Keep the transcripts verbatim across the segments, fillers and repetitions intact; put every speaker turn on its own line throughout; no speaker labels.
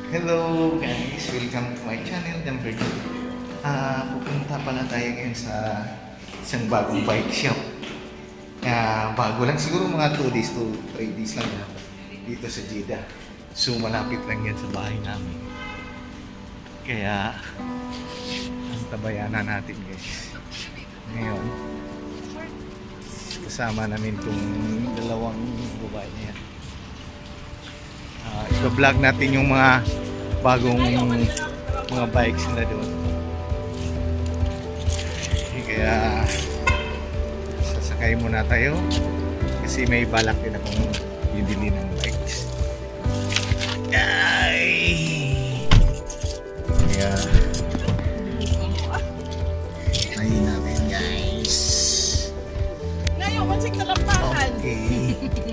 Hello guys, welcome to my channel, Jumper J. Ah, pupunta pala tayo ngayon sa isang bagong bike shop. Ah, bago lang siguro mga two days to three days lang yan dito sa Jeddah. So malapit lang yan sa bahay namin. Kaya antabayanan natin guys. Ngayon kasama namin itong dalawang babae niya. Uh, i-vlog natin yung mga bagong mga bikes nila doon. Kaya sasakay muna tayo kasi may balak din akong bibili ng bikes. Ay! Kaya tayin natin guys.
Ngayon, mansik na lampahan.
Okay.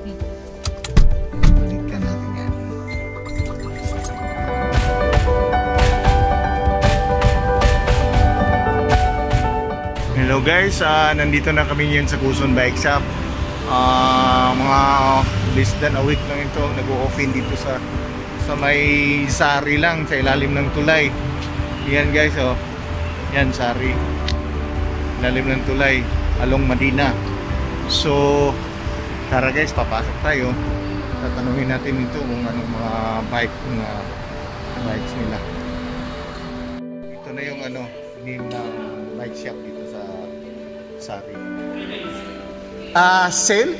Hello guys, uh, nandito na kami ngayon sa Quezon Bike Shop. Uh, mga less than a week lang ito, nag-o-offin dito sa sa may Sari lang, sa ilalim ng tulay. Yan guys, oh. Yan Sari. Ilalim ng tulay, along Madina. So, tara guys, papasok tayo. Tatanungin natin ito kung anong mga bike, mga bikes nila. Ito na yung ano, name ng bike shop dito sa Sari. Ah, uh, sale?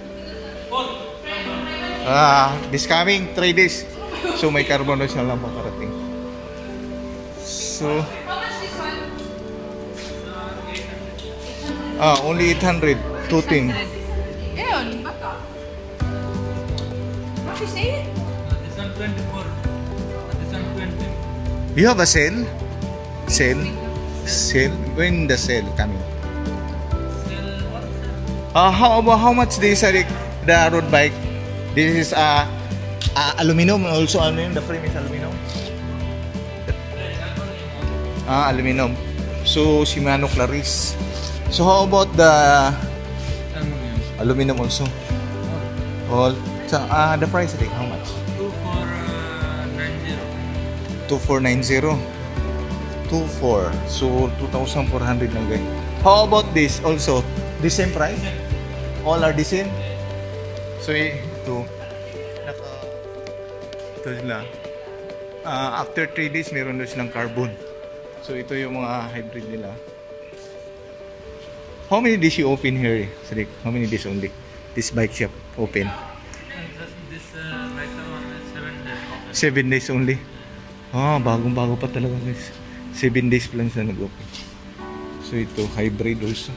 Ah, uh, this coming three days. So may carbon na lang makarating. So ah, only eight hundred, two thing.
Eon, baka. What you say?
This one twenty-four. This one twenty.
You have a sale? Sale? Sale? When the sale coming?
Sell what?
Uh, how about how much this uh, the road bike? This is uh, uh, aluminum also. Ano yun? The frame is aluminum. Ah, aluminum. So Shimano Claris. So how about the
Aluminum.
aluminum also? All. So uh, the price like how much?
Two four nine zero.
two four nine zero. two four. So two thousand four hundred lang guys. How about this also? The same price? All are the same? So ito naka ito sila. Uh, after three days meron na silang carbon. So ito yung mga hybrid nila. How many days you open here, Sadiq? How many days only? This bike shop open?
And this, this uh, right now on the seven days open.
Seven days only. Ah, bagong-bago pa talaga guys. Seven days pa lang sila nag-open. So ito, hybrid also.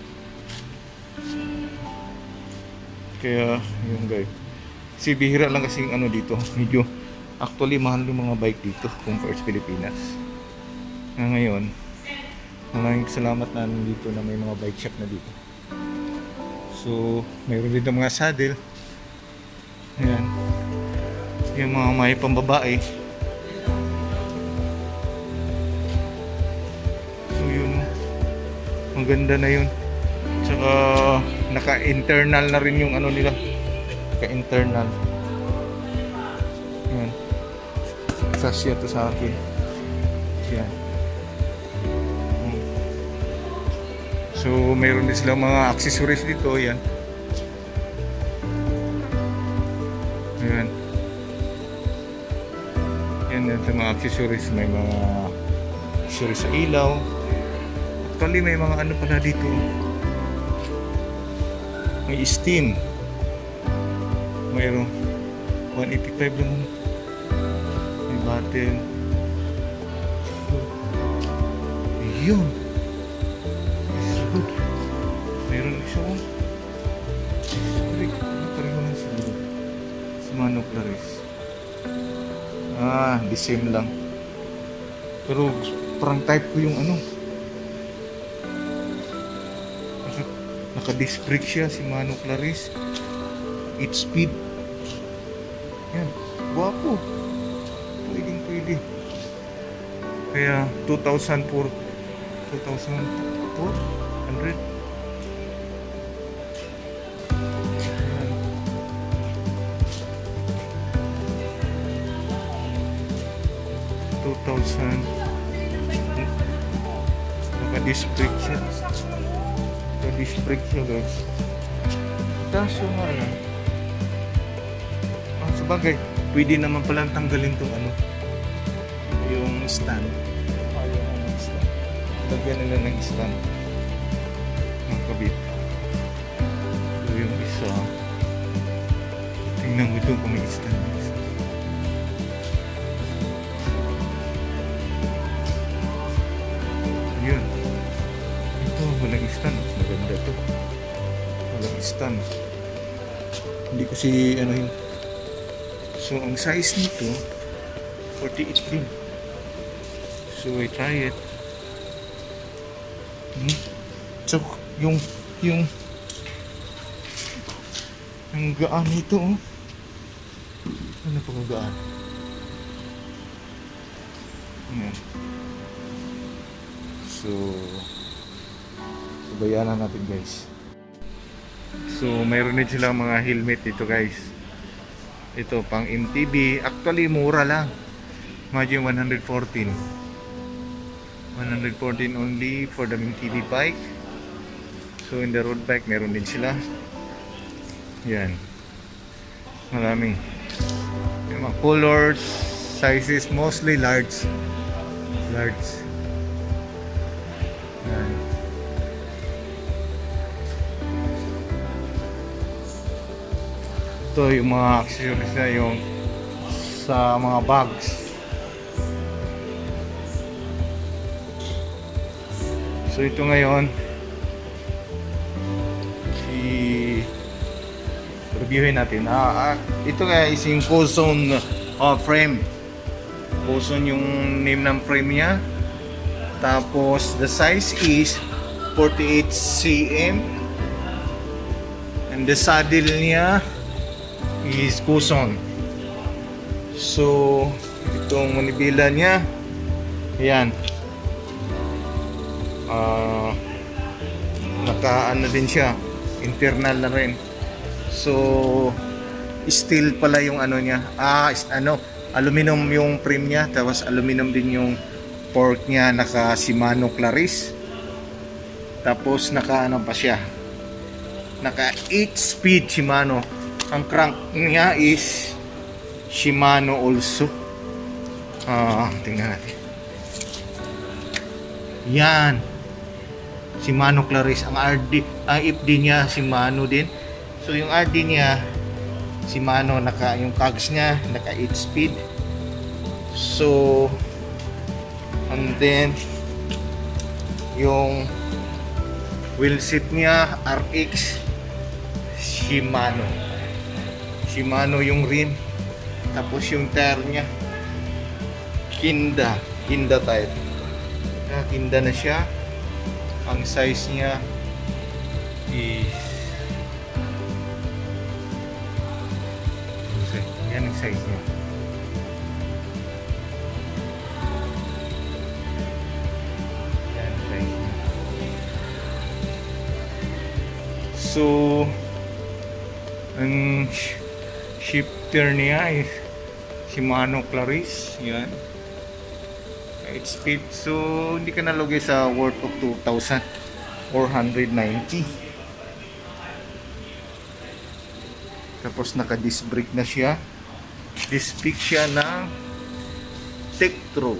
Kaya, yun guys. Si bihira lang kasi ano dito. Medyo, actually mahal yung mga bike dito compared sa Pilipinas. Na ngayon, maraming salamat na nandito na may mga bike shop na dito. So, mayroon dito mga saddle. Ayan. Yung mga may pambabae. So, yun. Maganda na yun. Tsaka, naka-internal na rin yung ano nila. Naka-internal. Ayan. Sasya to sa akin. Ayan. So, mayroon din silang mga accessories dito. Ayan. Ayan. Yan yung mga accessories. May mga accessories sa ilaw. Actually, may mga ano pala dito. May steam. Mayroon. one eighty-five lang. May bottle. Ayun. Meron siya ko. Ano pa rin lang siguro? Shimano Claris. Ah, the same lang. Pero parang type ko yung ano. Naka-disc brake siya, Shimano Claris. eight speed. Yan. Guwapo. Pwedeng pwede. Kaya two thousand four hundred. thousand. Naka-disc brake siya. Naka-disc brake siya guys. Kaso nga lang. Ah, sabagay, pwede naman palang tanggalin tong ano. Yung stand. Ayaw mo ng stand. Lagyan nila ng stand. Magkabit. So yung isa. Tingnan mo ito kung may stand. Yun. Ito, walang stand. Maganda to. Walang stand. Hindi kasi ano yun. So ang size nito forty-eight din. So I try it. Hmm. So yung yung ang gaan nito oh. Ano pa ang gaan? Ayan. So sabayanan natin guys. So mayroon din silang mga helmet dito guys. Ito pang M T B. Actually mura lang. Imagine one hundred fourteen. one hundred fourteen only for the M T B bike. So in the road bike meron din sila. Yan. Marami. Yung mga colors, sizes, mostly large. Large. Yan. Ito yung mga accessories na yung sa mga bags. So ito ngayon si reviewin natin. Ah, ah, ito nga is yung Cozone uh, frame. Cozone yung name ng frame niya. Tapos the size is forty-eight centimeters and the saddle niya is Cozone. So itong manibela niya, ayan. Uh, naka ano din siya, internal na rin. So steel pala yung ano niya. Ah, is, ano, aluminum yung frame niya, tapos aluminum din yung fork niya, naka Shimano Claris. Tapos naka ano pa siya, naka eight speed Shimano. Ang crank niya is Shimano also. Ah, tingnan natin. Yan. Shimano Claris. Ang R D, ang F D niya Shimano din. So yung R D niya Shimano, naka yung cogs niya naka eight speed. So and then yung wheel set niya R X Shimano. Shimano yung rim. Tapos yung tire niya Kinda, Kinda type. Ah, Kinda na siya. Ang size niya is yan ang size niya. Yan ang size niya. So ang shifter niya is Shimano Claris. Yan, eight speed. So hindi ka nalugay sa worth of two thousand four hundred ninety. Tapos naka disc brake na siya. Disc brake siya ng Tektro.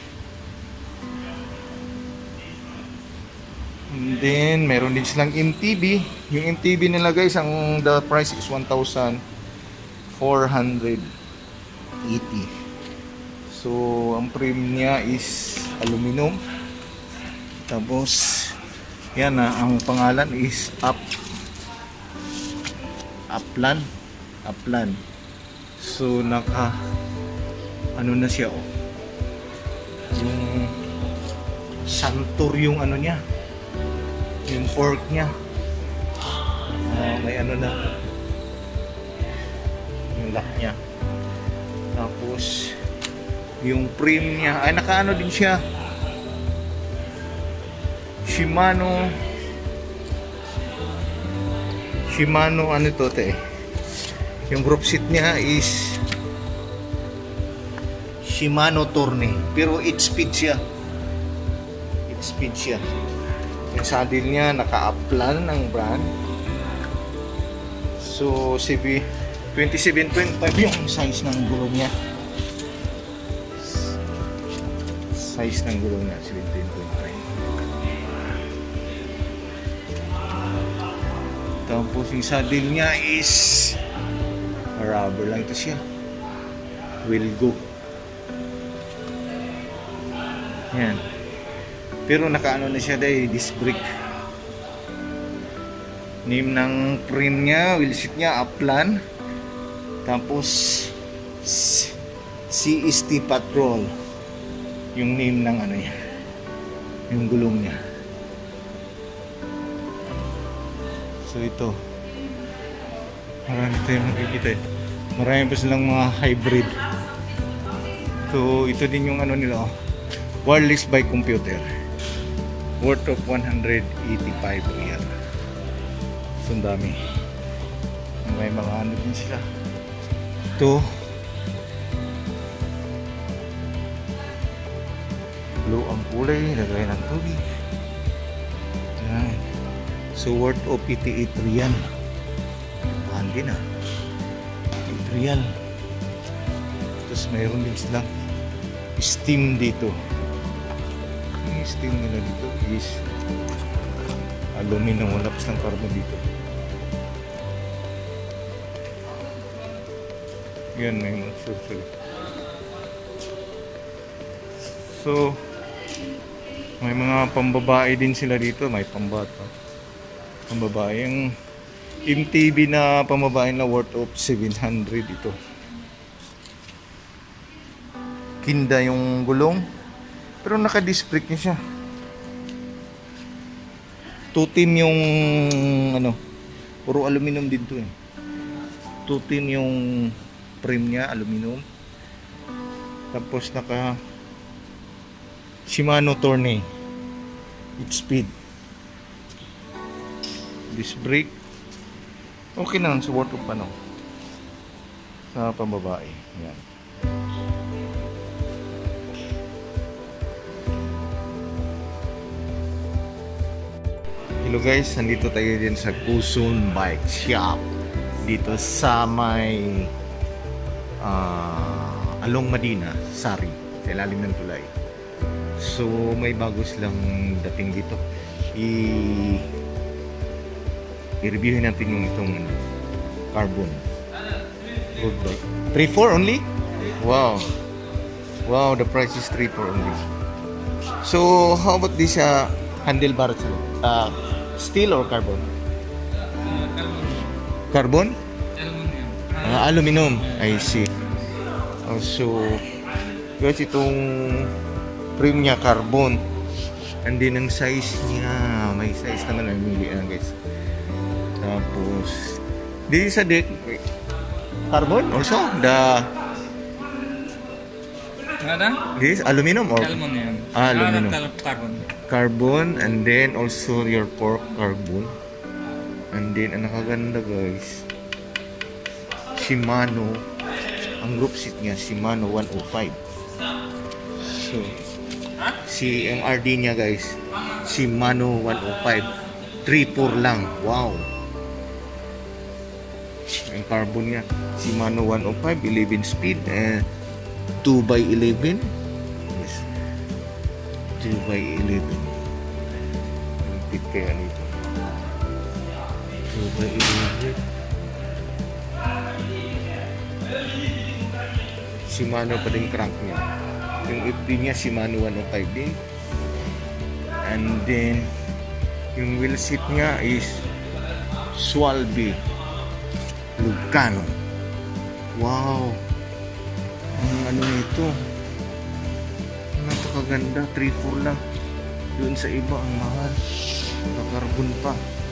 And then meron din silang M T B. Yung M T B nila guys, ang the price is one thousand four hundred eighty. So ang frame niya is aluminum. Tapos yan na, ang pangalan is Up Upland Upland. So naka ano na siya oh. Yung santur yung ano niya, yung fork niya. Uh, may ano na yung lock niya. Tapos yung frame niya ay nakaano din siya, Shimano Shimano ano to te, yung group seat niya is Shimano Tourney. Pero eight speed siya. eight speed siya. Yung saddle niya, naka-uplan ng brand. So, twenty-seven point five yung size ng gulong niya. Size ng gulong niya, seventeen point five. Tapos yung saddle niya is rubber lang ito siya. Will go. Yan. Pero nakaano na siya dahil disc brake. Name ng frame niya, wheel seat niya, upland. Tapos C S T Patrol. Yung name ng ano niya. Yung gulong niya. So ito. Marami tayong makikita eh. Marami pa silang mga hybrid. So ito din yung ano nila oh. Wireless by computer. Worth of one hundred eighty-five riyal. So ang dami. May mga ano din sila. Ito. Blue ang kulay. Lagay ng tubig. Yan. So worth of eighty-eight riyal. Mahal din ah. eight riyal. Tapos mayroon din silang steam dito. Yung steam nila dito is aluminum. Wala pa silang carbon dito. Yan na yung sorcery. So may mga pambabae din sila dito. May pambata. Pambabae. Yung M T B na pambabae na worth of seven hundred ito. Kinda yung gulong. Pero naka-disc brake niya siya. Two-tin yung ano, puro aluminum dito eh. Two-tin yung frame niya, aluminum. Tapos naka Shimano Tourney eight speed. Disc brake. Okay naman sa worth of ano, sa pambabae. Yan. Hello guys, nandito tayo din sa Quezon Bike Shop. Dito sa may uh, Along Medina, Sari, sa ilalim ng tulay. So may bago silang dating dito. I i-reviewin natin yung itong carbon road bike. three four only? Wow. Wow, the price is three four only. So how about this uh, handlebar? Uh, steel or carbon?
Uh,
Carbon?
carbon. Aluminum.
Uh, aluminum. I see. Also, guys, itong frame niya carbon. And then ang size niya, may size naman ang mili na guys. Tapos, this is a deck. Carbon also? The
Ada?
this aluminum or
Aluminum.
Ah, aluminum.
Ah, carbon.
Carbon, and then also your pork carbon. And then ang nakaganda guys, Shimano. Ang group seat niya Shimano one oh five. So si M R D niya guys Shimano one oh five, three four lang. Wow. Ang carbon niya Shimano one oh five, eleven speed and two by eleven. Yes, two by eleven. Ang tip kaya nito, two by eleven. Shimano pa din crank niya. Yung F D niya Shimano one oh five din. And then yung wheel seat niya is Swalby Lucano. Wow. Ang ano nito, napakaganda. Three four lang. Doon sa iba ang mahal. Nakarbon pa.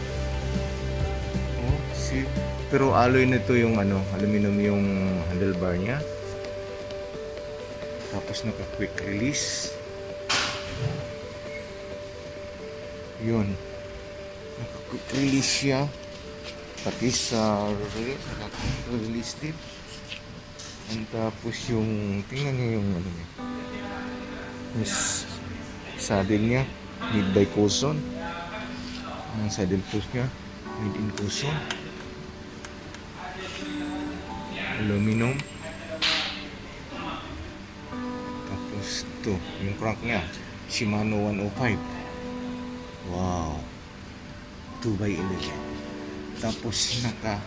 Oh, see. Pero alloy nito yung ano, aluminum yung handlebar niya. Tapos naka quick release. Yun. Naka quick release siya. Pati sa release din. And tapos yung, tingnan nyo yung ano niya. Yung s- saddle niya, made by Coulson. Ang saddle post niya, made in Coulson. Aluminum. Tapos ito, yung crank niya, Shimano one oh five. Wow. two by eleven. Tapos naka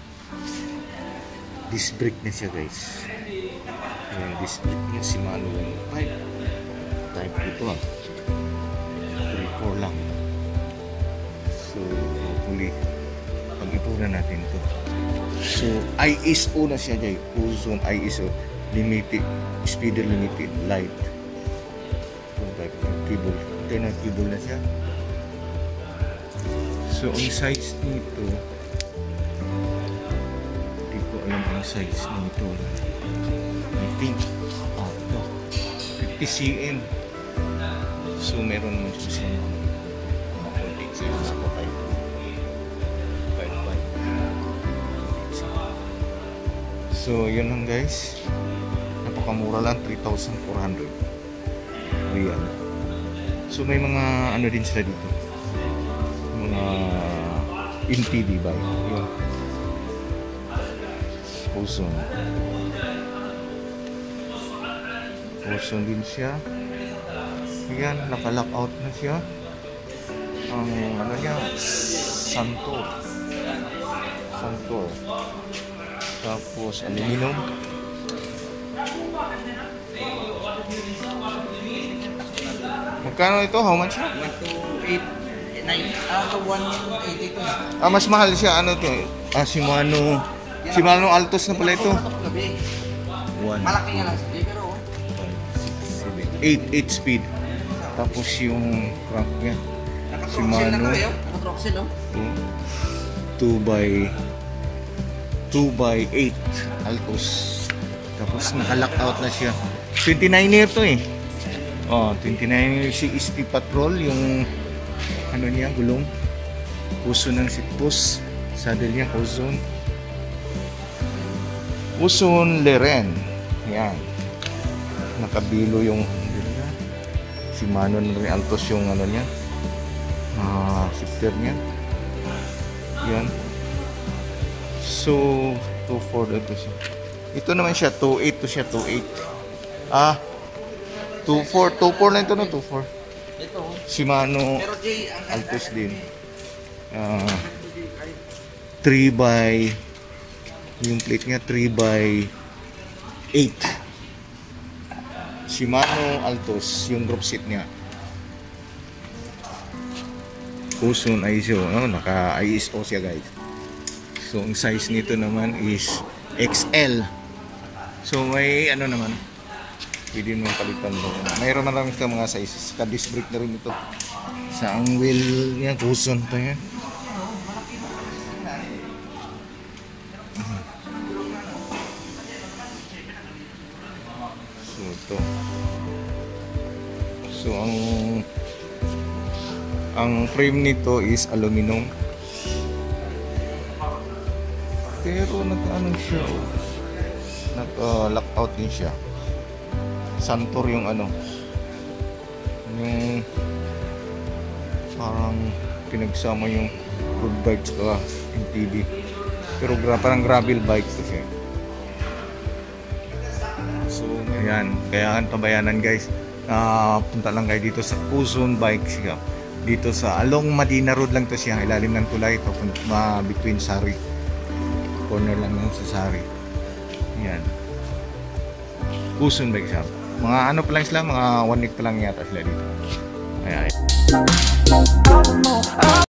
disc brake na siya, guys. Ayan, disc brake niya, Shimano one oh five. Type ito ah. three four lang. So, hopefully, pag-ipunan natin to. So, I S O na siya, guys. Coulson I S O. Limited, speeder limited, light. Type ng cable. Internal cable na siya. So, ang size nito, hindi ko alam ang size nito. I think, ah, ito, fifty centimeters. So, meron mo siya mga konting size sa kapay. five five. So, yun lang, guys. Napakamura lang, three thousand four hundred. Ayan. So, may mga ano din sila dito. Mga N T D bike. Yun. Coulson. Coulson din siya. Ayan, naka-lock out na siya. Ang ano niya, Santor. Santor. Tapos aluminum. Magkano ito? How much?
one to eight, nine, ah, to one eighty-two.
Ah, mas mahal siya. Ano to? Ah, Shimano. Shimano Altos na pala ito. one,
Malaki nga lang sabi, pero
eight, eight speed. Tapos yung crank niya.
naka-troxel na
Shimano.
to eh. oh. Naka-troxel, no?
two by two by eight Altos. Tapos naka-lock out na siya. twenty-nine year to eh. Oh, twenty-nine year si S T Patrol, yung ano niya, gulong. Coulson ng sitpos. Saddle niya, Coulson. Coulson Leren. Yan. Nakabilo yung handle niya. Shimano na rin Altos yung ano niya. Ah, shifter niya. Yan. So, two four ito siya. Ito naman siya, two eight to siya, two eight. Ah, two four, two four lang ito no, two four.
Ito.
Shimano
Pero Jay, ang
Altos din. Ah, three by yung plate niya three by eight. Shimano Altos yung group seat niya. Coulson I S O, oh, naka I S O siya, guys. So ang size nito naman is X L. So may ano naman, pwede mo palitan mo. Mayroon na lang sa mga sizes. Ka-disc brake na rin ito. Sa ang wheel niya, Coulson to yan. So ito. So ang ang frame nito is aluminum. Pero naka-ano siya, oh. Naka-lock out din siya. Santor yung ano, yung parang pinagsama yung road bikes ka M T B, pero gra parang gravel bike to siya. So ayan, kaya kan pabayanan, guys. Uh, punta lang kayo dito sa Coulson Bikes siya. Dito sa along Madina Road lang to siya, ilalim ng tulay ito, uh, between Sari, corner lang ng sa Sari. Yan, Coulson Bike Shop. Mga ano pa lang sila, mga one week pa lang yata sila dito. Ayan.